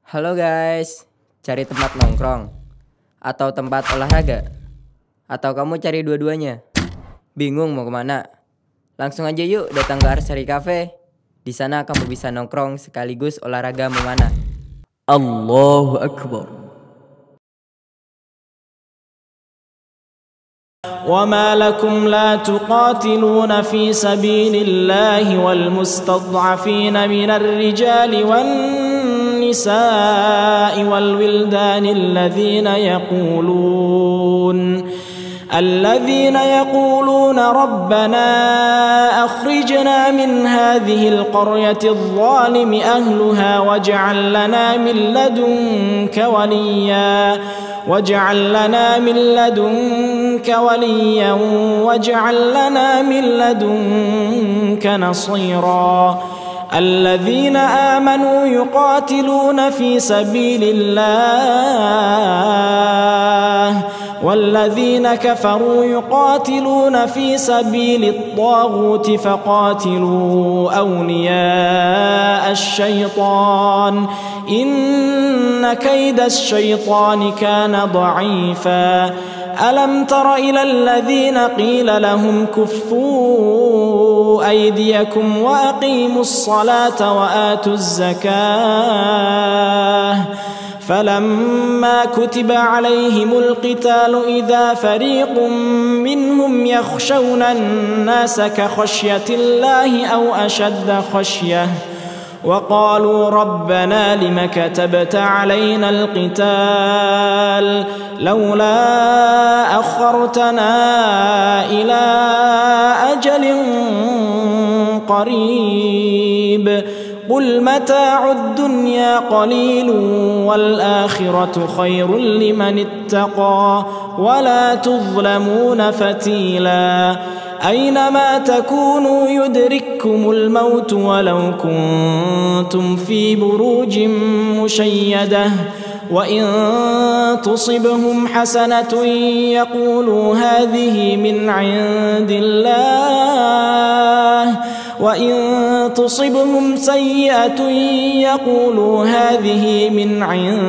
Halo guys, cari tempat nongkrong atau tempat olahraga? Atau kamu cari dua-duanya? Bingung mau kemana? Langsung aja yuk datang ke Arsari Cafe. Di sana kamu bisa nongkrong sekaligus olahraga memanah. Allahu Akbar. وما لكم لا تقاتلون في سبيل الله والمستضعفين من الرجال والنساء والولدان الذين يقولون ربنا أخرجنا من هذه القرية الظالم أهلها واجعل لنا من لدنك وليا واجعل لنا من لدنك نصيرا الذين آمنوا يقاتلون في سبيل الله والذين كفروا يقاتلون في سبيل الطاغوت فقاتلوا أولياء الشيطان إن كيد الشيطان كان ضعيفا ألم تر إلى الذين قيل لهم كفوا أيديكم وأقيموا الصلاة وآتوا الزكاة فلما كتب عليهم القتال إذا فريق منهم يخشون الناس كخشية الله أو أشد خشية وقالوا ربنا لم كتبت علينا القتال لولا أخرتنا إلى أجل قريب قل متاع الدنيا قليل والآخرة خير لمن اتقى ولا تظلمون فتيلا أينما تكونوا يدرككم الموت ولو كنتم في بروج مشيدة وإن تصبهم حسنة يقولوا هذه من عند الله وإن تصبهم سيئة يقولوا هذه من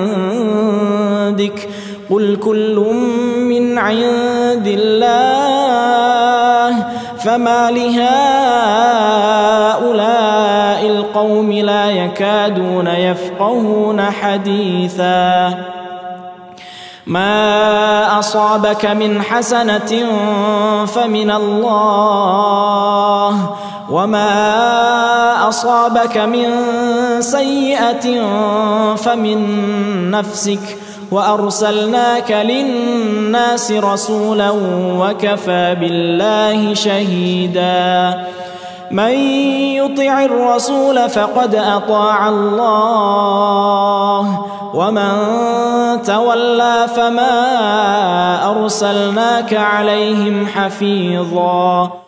عندك قل كل من عند الله فما لهؤلاء القوم لا يكادون يفقهون حديثا ما أصابك من حسنة فمن الله وما أصابك من سيئة فمن نفسك وأرسلناك للناس رسولا وكفى بالله شهيدا من يطع الرسول فقد أطاع الله ومن تولى فما أرسلناك عليهم حفيظا